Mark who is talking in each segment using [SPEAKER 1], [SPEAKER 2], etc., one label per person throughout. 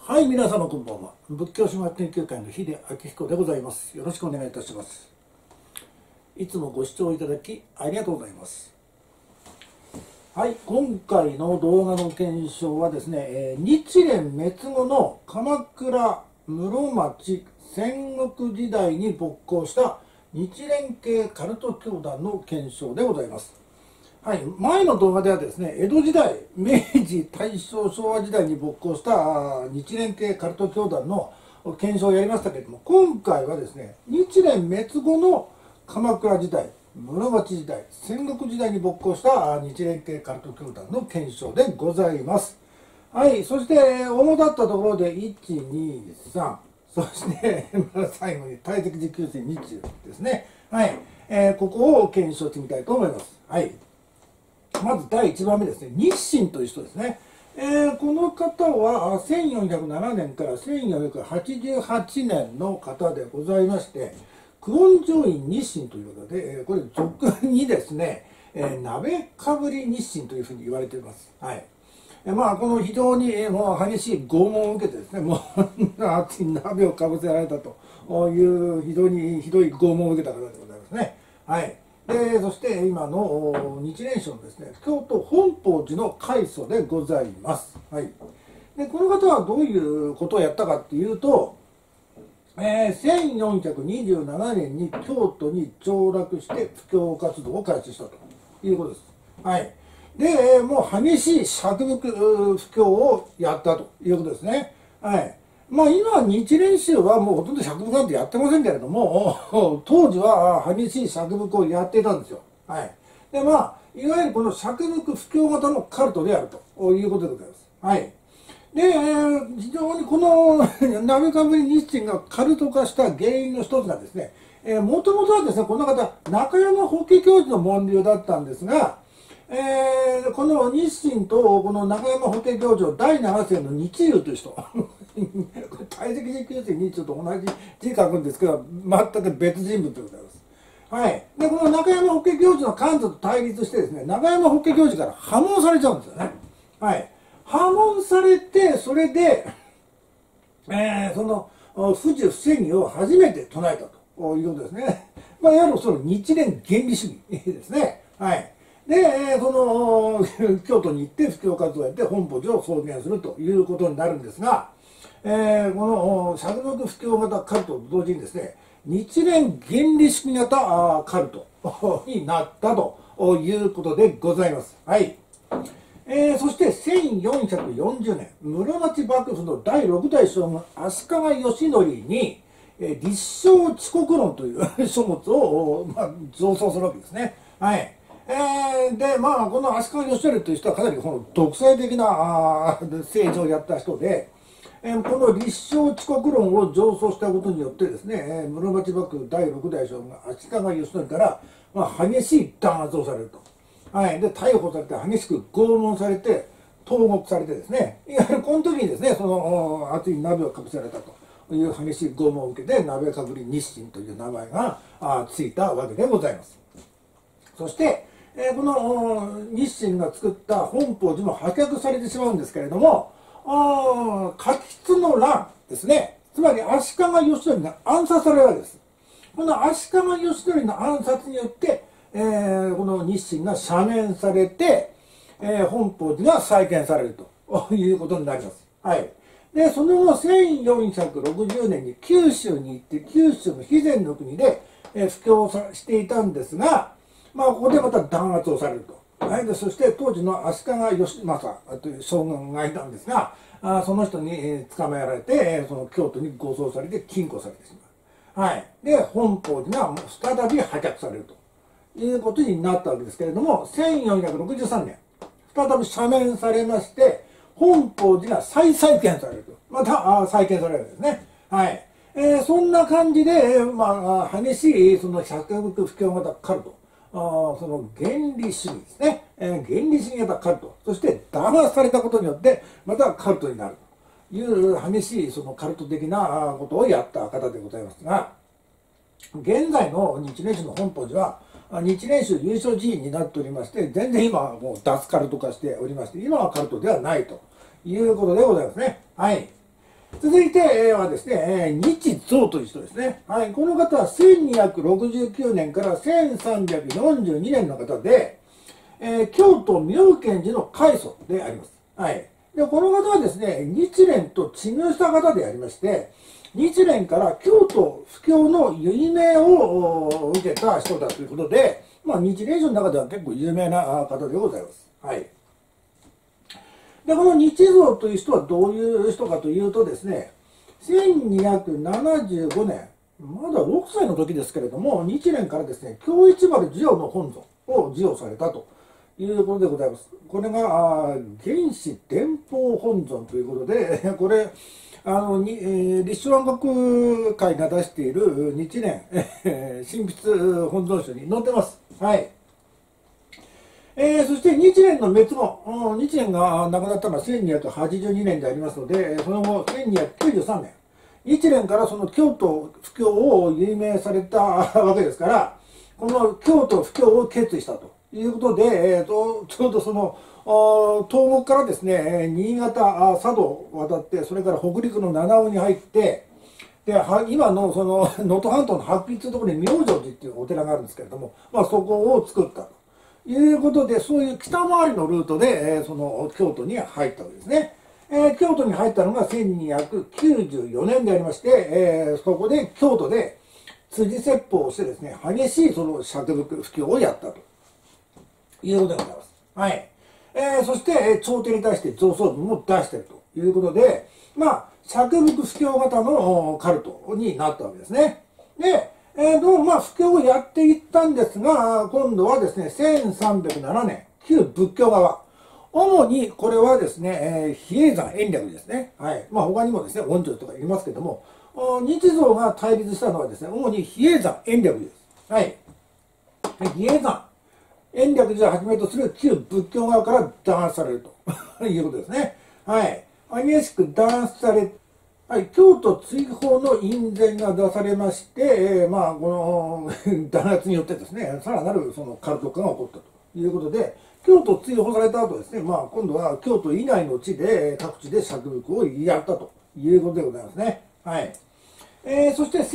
[SPEAKER 1] はい、皆様こんばんは。仏教神話研究会の秀明彦でございます。よろしくお願いいたします。いつもご視聴いただきありがとうございます。はい、今回の動画の検証はですね、日蓮滅後の鎌倉室町戦国時代に勃興した日蓮系カルト教団の検証でございます。はい、前の動画ではですね、江戸時代、明治、大正、昭和時代に勃興した日蓮系カルト教団の検証をやりましたけれども、今回はですね、日蓮滅後の鎌倉時代、室町時代、戦国時代に勃興した日蓮系カルト教団の検証でございます。はい、そして主だったところで1、2、3、そして最後に大石持久戦日中ですね。はい、ここを検証してみたいと思います。はい。まず第1番目ですね、日清という人ですね。この方は1407年から1488年の方でございまして、久遠上院日清ということで、これ俗にですね、鍋かぶり日清というふうに言われています。はい。まあ、この非常にもう激しい拷問を受けてですね、もう熱い鍋をかぶせられたという非常にひどい拷問を受けた方でございますね。はい。そして今の日蓮宗のですね、京都本法寺の開祖でございます。はい。で、この方はどういうことをやったかっていうと、1427年に京都に上洛して布教活動を開始したということです。はい。で、もう激しい釈仏布教をやったということですね。はい。まあ今、日蓮宗はもうほとんど釈仏なんてやってませんけれども、当時は激しい釈仏をやっていたんですよ。はい。で、まあ、いわゆるこの釈仏布教型のカルトであるということでございます。はい。で、非常にこの鍋かぶり日清がカルト化した原因の一つがですね、もともとはですね、この方、中山法華教授の門流だったんですが、この日清とこの中山法華教授の第7世の日龍という人大石持久戦日中と同じ字書くんですけど、全く別人物でございます。はい。で、この中山法華教授の幹部と対立してですね、中山法華教授から破門されちゃうんですよね。はい。破門されて、それで、その不受不正義を初めて唱えたということですね。まあ、いわゆるその日蓮原理主義ですね。はい。で、その京都に行って布教活動をやって本法寺を創建するということになるんですが、この釈仏布教型カルトと同時にですね、日蓮原理主義型カルトになったということでございます。はい。そして1440年、室町幕府の第6代将軍足利義則に、立正遅刻論という書物を、上奏するわけですね。はい。で、まあ、この足利義則という人はかなりこの独裁的な政治をやった人で、この立正遅刻論を上奏したことによってですね、室町幕府第6代将軍足利義則から、激しい弾圧をされると。はい。で、逮捕されて激しく拷問されて、投獄されてですね、いわゆるこの時にですね、その熱い鍋をかぶせられたという激しい拷問を受けて、鍋かぶり日清という名前がついたわけでございます。そして、この日清が作った本法寺も破却されてしまうんですけれども、過失の乱ですね、つまり足利義則が暗殺されるわけです。この足利義則の暗殺によって、この日清が赦免されて、本法寺が再建されるということになります。はい。で、その後、1460年に九州に行って、九州の肥前の国で、布教していたんですが、まあ、ここでまた弾圧をされると。はい。で、そして当時の足利義政という将軍がいたんですが、その人に捕まえられて、その京都に護送されて禁錮されてしまう。はい。で、本法寺が再び破却されると。いうことになったわけですけれども、1463年、再び赦免されまして、本法寺が再建されると。また再建されるんですね。はい。そんな感じで、激しいその釈仏布教型カルト、その原理主義ですね。原理主義型カルト、そして弾圧されたことによって、またカルトになるという激しいそのカルト的なことをやった方でございますが、現在の日蓮宗の本法寺は、日蓮宗優勝寺院になっておりまして、全然今はもう脱カルト化しておりまして、今はカルトではないということでございますね。はい。 続いてはですね、日蔵という人ですね。はい、この方は1269年から1342年の方で、京都妙見寺の開祖であります。はい。で、この方はですね、日蓮と治療した方でありまして、日蓮から京都布教の遺命を受けた人だということで、まあ、日蓮宗の中では結構有名な方でございます。はい。で、この日蔵という人はどういう人かというとですね、1275年、まだ6歳の時ですけれども、日蓮からですね、京一丸授与の本尊を授与されたということでございます。これが、原始伝法本尊ということで、これ、立正安国会が出している日蓮、神筆本尊書に載ってます。はい。そして日蓮の滅後、日蓮が亡くなったのは1282年でありますので、その後1293年、日蓮からその京都布教を有名されたわけですから、この京都布教を決意したということで、ちょうどその東北からですね、新潟、佐渡を渡って、それから北陸の七尾に入って、で今のその能登半島の白筆のところに妙成寺っていうお寺があるんですけれども、まあ、そこを作ったということで、そういう北回りのルートで、その京都に入ったわけですね。京都に入ったのが1294年でありまして、そこで京都で辻説法をしてですね、激しいその釈仏布教をやったということでございます。はい。そして、朝廷に対して上奏文も出しているということで、まあ、釈仏布教型のカルトになったわけですね。で、どうもまあ、布教をやっていったんですが、今度はですね、1307年、旧仏教側。主にこれはですね、比叡山延暦ですね。はい。まあ、他にもですね、恩城とかいますけども、日蔵が対立したのはですね、主に比叡山延暦です。はい。比叡山延暦寺をはじめとする旧仏教側から弾圧されるということですね。はい。激しく弾圧され、はい、京都追放の院宣が出されまして、まあ、この弾圧によってですね、さらなるそのカルト化が起こったということで、京都追放された後ですね、まあ、今度は京都以外の地で、各地で釈仏をやったということでございますね。はい。そして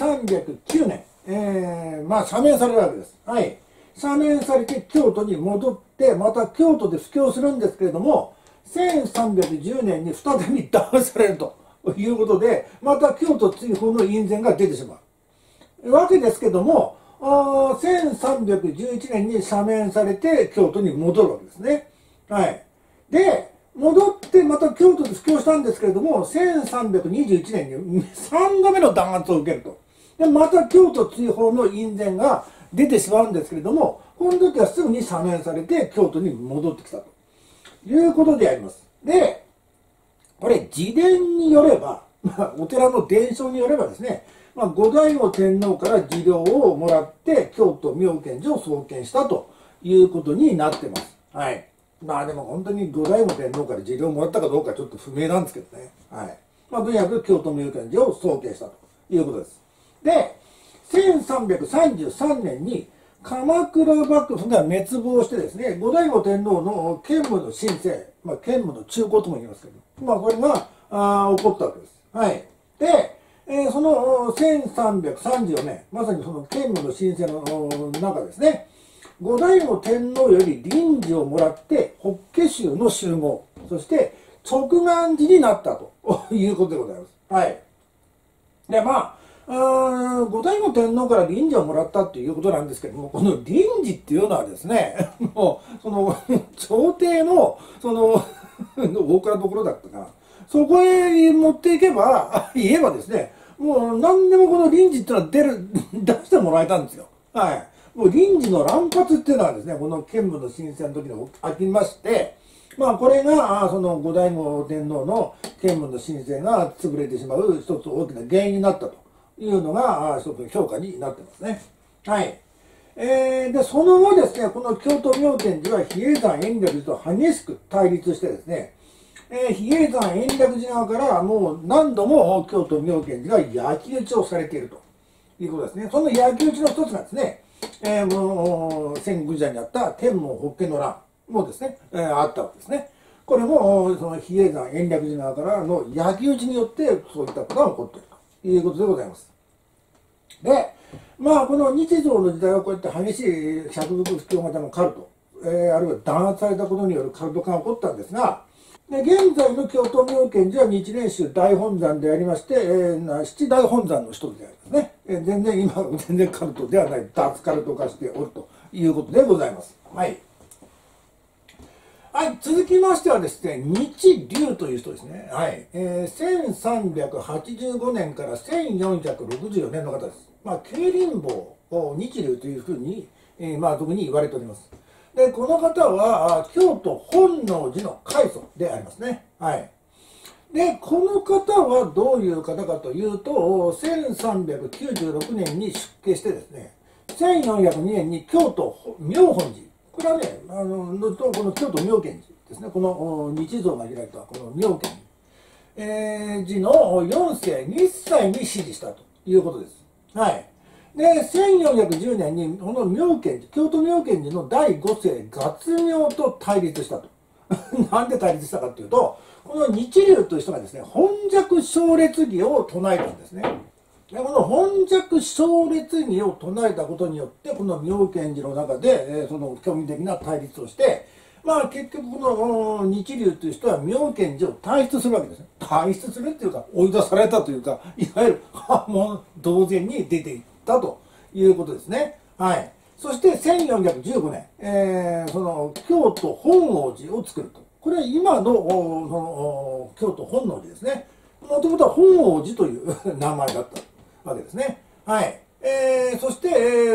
[SPEAKER 1] 1309年、まあ、赦免されるわけです。はい。赦免されて京都に戻って、また京都で布教するんですけれども、1310年に再び弾圧されるということで、また京都追放の院宣が出てしまうわけですけども、1311年に赦免されて京都に戻るわけですね。はい。で、戻ってまた京都で布教したんですけれども、1321年に3度目の弾圧を受けると。で、また京都追放の院宣が出てしまうんですけれども、この時はすぐに赦免されて京都に戻ってきたということであります。で、これ自伝によれば、お寺の伝承によればですね、後醍醐天皇から受領をもらって京都妙見寺を創建したということになってます。はい。まあでも本当に後醍醐天皇から受領をもらったかどうかちょっと不明なんですけどね。はい。まあとにかく京都妙見寺を創建したということです。で、1333年に鎌倉幕府が滅亡してですね、後醍醐天皇の建武の新政、建武の中興とも言いますけど、これが起こったわけです。はい。で、その1334年、まさにその建武の新政の中ですね、後醍醐天皇より臨時をもらって法華宗の集合、そして直願寺になったということでございます。はい。で、後醍醐天皇から臨時をもらったっていうことなんですけども、この臨時っていうのはですね、もう、その、朝廷の、その、大蔵どころだったかな。そこへ持っていけば、言えばですね、もう何でもこの臨時っていうのは出してもらえたんですよ。はい。もう臨時の乱発っていうのはですね、この建武の新政の時に起きまして、これが、その後醍醐天皇の建武の新政が潰れてしまう一つ大きな原因になったというのが、一つの評価になってますね。はい。で、その後ですね、この京都妙見寺は比叡山延暦寺と激しく対立してですね、比叡山延暦寺側からもう何度も京都妙見寺が焼き討ちをされているということですね。その焼き討ちの一つがですね、もう戦国時代にあった天文法華の乱もですね、あったわけですね。 これもその比叡山延暦寺側からの焼き討ちによってそういったことが起こっているということでございます。で、まあこの日蔵の時代はこうやって激しい百福不況型のカルト、あるいは弾圧されたことによるカルト化が起こったんですが、で現在の京都妙見寺は日蓮宗大本山でありまして、七大本山の一つでありますね。全然カルトではない、脱カルト化しておるということでございます。はい。はい、続きましてはですね、日龍という人ですね。はい。1385年から1464年の方です。まあ、慶林坊日龍というふうに、まあ、特に言われております。で、この方は、京都本能寺の開祖でありますね。はい。で、この方はどういう方かというと、1396年に出家してですね、1402年に京都妙本寺、これはね、この京都妙見寺ですね、この日蔵が開いたこの妙見寺の4世日歳に支持したということです。はい。で、1410年にこの妙見寺、京都妙見寺の第5世月妙と対立したと。なんで対立したかというと、この日龍という人がですね、本尺奨烈儀を唱えたんですね。でこの本尺奨烈儀を唱えたことによって、この妙見寺の中で、その興味的な対立をして、まあ結局この日龍という人は妙見寺を退出するわけですね。退出するっていうか、追い出されたというか、いわゆる破門同然に出ていったということですね。はい。そして1415年、その京都本能寺を作ると。これは今のその京都本能寺ですね。もともとは本能寺という名前だったわけですね。はい。そして、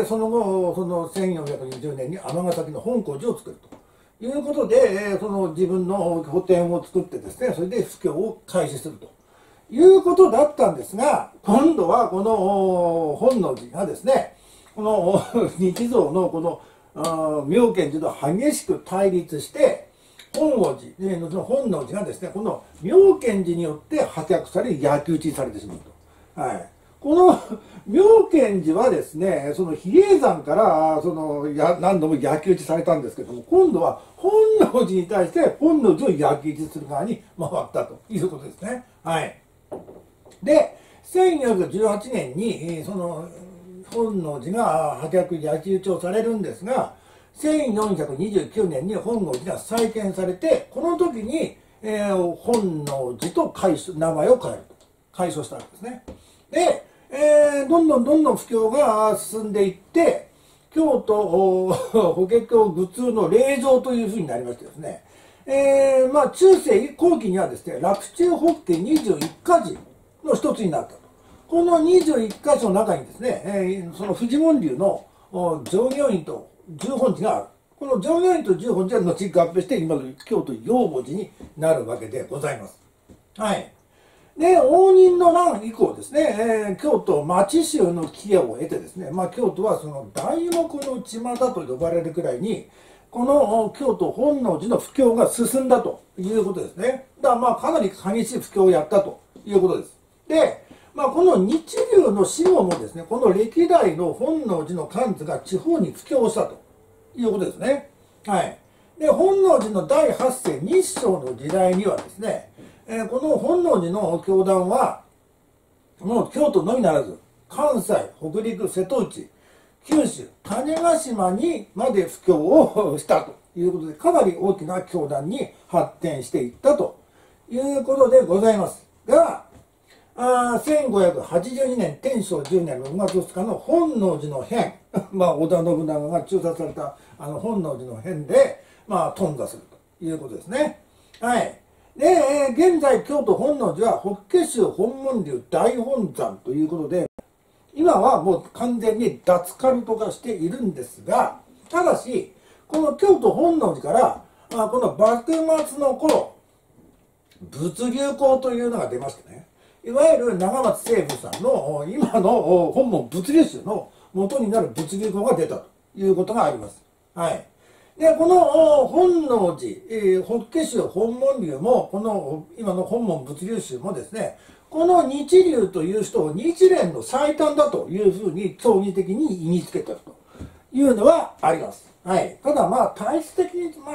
[SPEAKER 1] その後、その1420年に尼崎の本光寺を作るということで、その自分の拠点を作ってですね、それで布教を開始するということだったんですが、今度はこの本能寺がですね、この日蔵のこの妙見寺と激しく対立して、本能寺がですね、この妙見寺によって破却され、焼き討ちされてしまうと。はい。この妙見寺はですね、その比叡山から何度も焼き討ちされたんですけども、今度は本能寺に対して本能寺を焼き討ちする側に回ったということですね。はい。で、1418年に、その本能寺が破却焼き討ちをされるんですが、1429年に本能寺が再建されて、この時に、本能寺と名前を変えると。改称したわけですね。で、どんどん布教が進んでいって、京都法華経愚通の霊場というふうになりましてですね、まあ中世後期にはですね、洛中法華21箇寺の一つになったと。この21箇所の中にですね、その富士門流の上行院と十本寺がある。この上行院と十本寺は後に合併して今の京都陽母寺になるわけでございます。はい。で、応仁の乱以降ですね、京都町衆の帰依を得てですね、まあ京都はその大木の巷と呼ばれるくらいに、この京都本能寺の布教が進んだということですね。だからまあかなり激しい布教をやったということです。で、まあこの日龍の死後もですね、この歴代の本能寺の幹部が地方に布教したということですね。はい。で、本能寺の第8世日照の時代にはですね、この本能寺の教団は、もう京都のみならず、関西、北陸、瀬戸内、九州、種子島にまで布教をしたということで、かなり大きな教団に発展していったということでございますが、1582年天正10年6月2日の本能寺の変まあ織田信長が中殺された本能寺の変でまあ頓挫するということですね。はい。で、現在京都本能寺は法華宗本門流大本山ということで、今はもう完全に脱カルト化しているんですが、ただしこの京都本能寺からこの幕末の頃物流講というのが出ましてね、いわゆる長松清風さんの今の本門物流宗の元になる物流講が出たということがあります。はい。で、この本能寺、法華宗本門流も、この今の本門物流宗もですね、この日流という人を日蓮の最短だというふうに教義的に意味付けたというのはあります。はい。ただまあ体質的にまあそん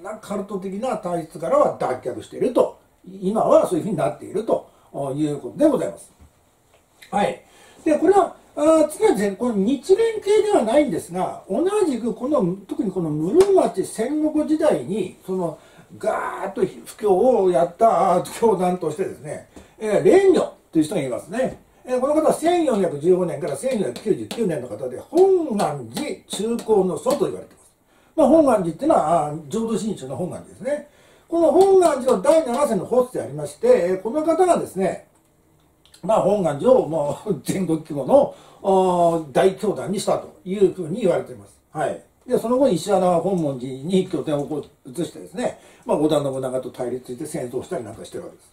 [SPEAKER 1] なカルト的な体質からは脱却していると、今はそういうふうになっているということでございます。はい。で、これは、次はですね、この日蓮系ではないんですが、同じく特にこの室町戦国時代に、ガーッと布教をやった教団としてですね、蓮如という人がいますね。この方は1415年から1499年の方で、本願寺中興の祖と言われています。本願寺っていうのは、浄土真宗の本願寺ですね。この本願寺の第7世のホスでありまして、この方がですね、本願寺をもう全国規模の大教団にしたというふうに言われています。はい。で、その後、石原本門寺に拠点を移してですね、織田信長と対立して戦争したりなんかしてるわけです。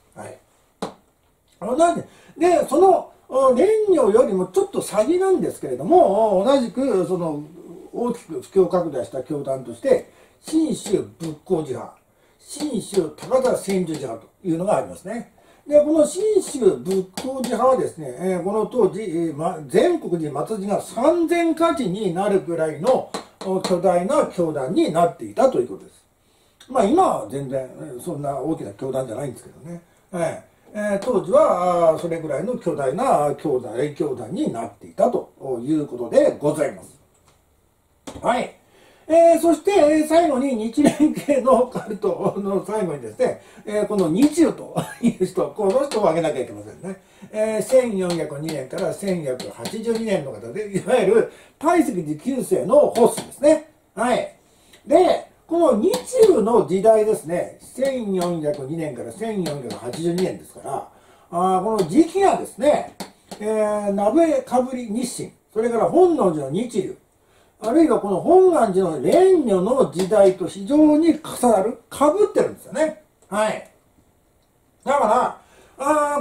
[SPEAKER 1] はい。で、その蓮如よりもちょっと先なんですけれども、同じく大きく布教拡大した教団として、信州仏光寺派、信州高田千住寺派というのがありますね。で、この信州仏光寺派はですね、この当時、全国に末寺が3000家寺になるくらいの巨大な教団になっていたということです。今は全然そんな大きな教団じゃないんですけどね。当時はそれぐらいの巨大な教団になっていたということでございます。はい。そして最後に日蓮系のカルトの最後にですね、この日中という人、この人を挙げなきゃいけませんね。1402年から1482年の方で、いわゆる大石寺9世のホスですね。はい。で、この日中の時代ですね、1402年から1482年ですから、この時期がですね、鍋かぶり日清、それから本能寺の日龍、あるいはこの本願寺の蓮如の時代と非常に重なる、被ってるんですよね。はい。だから、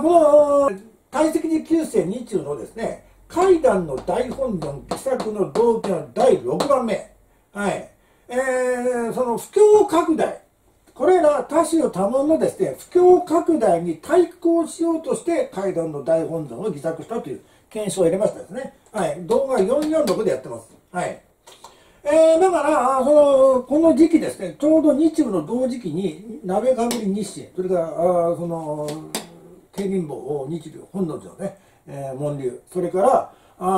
[SPEAKER 1] この大石寺九世日中のですね、階段の大本尊戯作の動機の第6番目。はい。その布教拡大。これら多種多聞のですね、布教拡大に対抗しようとして階段の大本尊を戯作したという検証を入れましたですね。はい。動画446でやってます。はい。だから、この時期ですね、ちょうど日中の同時期に、鍋かぶり日清、それから、慶林坊日龍、本能寺のね、門流、それから、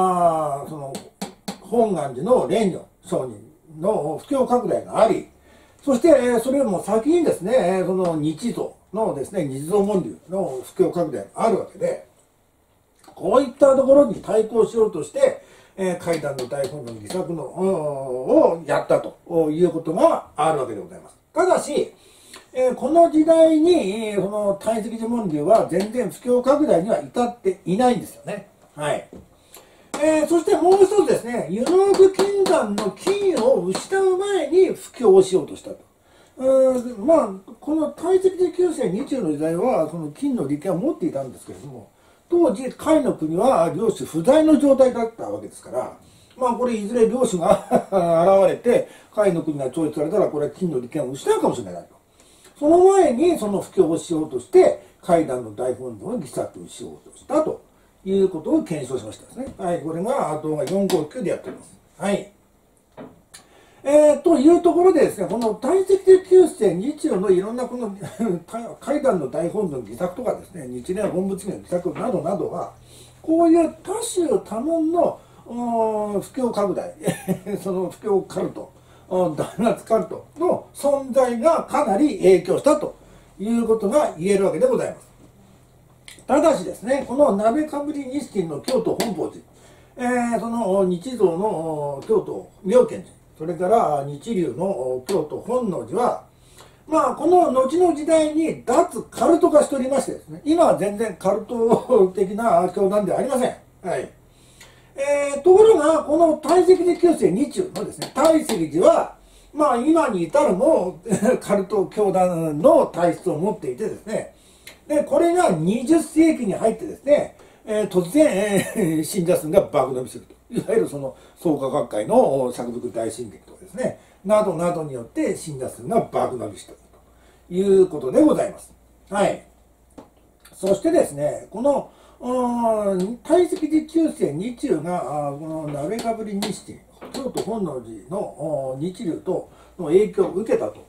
[SPEAKER 1] 本願寺の蓮如上人の布教拡大があり、そして、それよりも先にですね、日蔵のですね、日蔵門流の布教拡大があるわけで、こういったところに対抗しようとして、階段の大本尊戯作のをやったということがあるわけでございます。ただし、この時代にその大石寺門流は全然布教拡大には至っていないんですよね。はい。そしてもう一つですね、湯の奥金山の金を失う前に布教をしようとしたと。この大石寺九世日中の時代はその金の利権を持っていたんですけれども、当時、甲斐の国は領主不在の状態だったわけですから、これいずれ領主が現れて、甲斐の国が統一されたら、これは金の利権を失うかもしれないと。その前に、その布教をしようとして、階段の大本尊を戯作しようとしたということを検証しましたですね。はい、これが動画459でやっております。はい。というところでですね、この大石寺九世日中のいろんなこの階段の大本尊戯作とかですね、日蓮本仏の戯作などなどは、こういう多種多聞の布教拡大、その布教カルト、弾圧カルトの存在がかなり影響したということが言えるわけでございます。ただしですね、この鍋かぶり日清の京都本法寺、その日蔵の京都妙見寺、それから日龍の京都本能寺は、この後の時代に脱カルト化しておりましてですね、今は全然カルト的な教団ではありません。はい。ところが、この大石寺九世日中のですね、大石寺は、今に至るもカルト教団の体質を持っていてですね、で、これが20世紀に入ってですね、突然、信者数が爆伸びすると。いわゆるその創価学会の釈伏大進撃とかですね、などなどによって信者数が爆伸びしたということでございます。はい。そしてですね、この大石寺九世日中が、この鍋かぶり日清、京都本能寺の日龍との影響を受けたと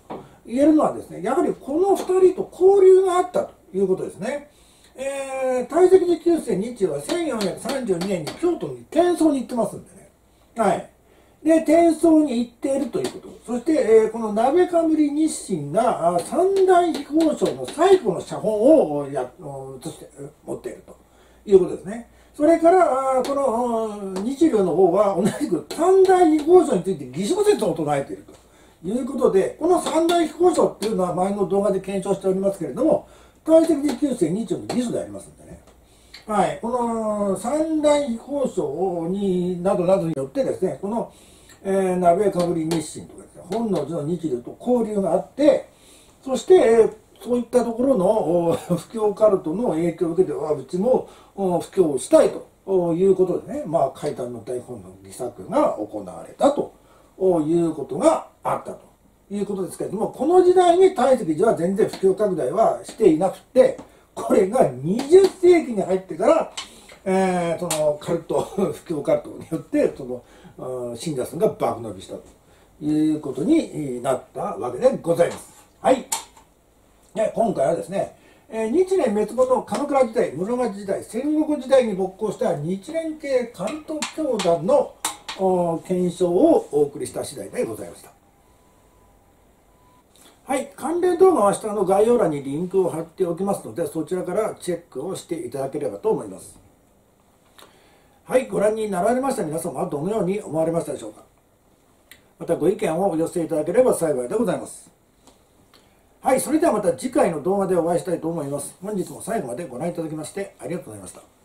[SPEAKER 1] 言えるのはですね、やはりこの2人と交流があったということですね。堆積寺旧世日は1432年に京都に転送に行ってますんでね。はい。で、転送に行っているということ。そして、この鍋かぶり日清が三大飛行賞の最後の写本を写して持っているということですね。それから、この日龍の方は同じく三大飛行賞について偽小説を唱えているということで、この三大飛行賞っていうのは前の動画で検証しておりますけれども、堆積寺旧世日中の偽書でありますんでね。はい。この三大飛行賞になどによってですね、この鍋かぶり日清とかですね、本能寺の日龍と交流があって、そして、そういったところの布教カルトの影響を受けては、うちも布教をしたいということでね、まあ、怪談の大本の戯作が行われたということがあったということですけれども、この時代に堆積寺は全然布教拡大はしていなくて、これが20世紀に入ってから、そのカルト、布教カルトによって、その信者数が爆伸びしたということになったわけでございます。はい。で今回はですね、日蓮滅後の鎌倉時代、室町時代、戦国時代に勃興した日蓮系カルト教団の検証をお送りした次第でございました。はい、関連動画は下の概要欄にリンクを貼っておきますので、そちらからチェックをしていただければと思います。はい、ご覧になられました皆様はどのように思われましたでしょうか。またご意見をお寄せいただければ幸いでございます。はい、それではまた次回の動画でお会いしたいと思います。本日も最後までご覧いただきましてありがとうございました。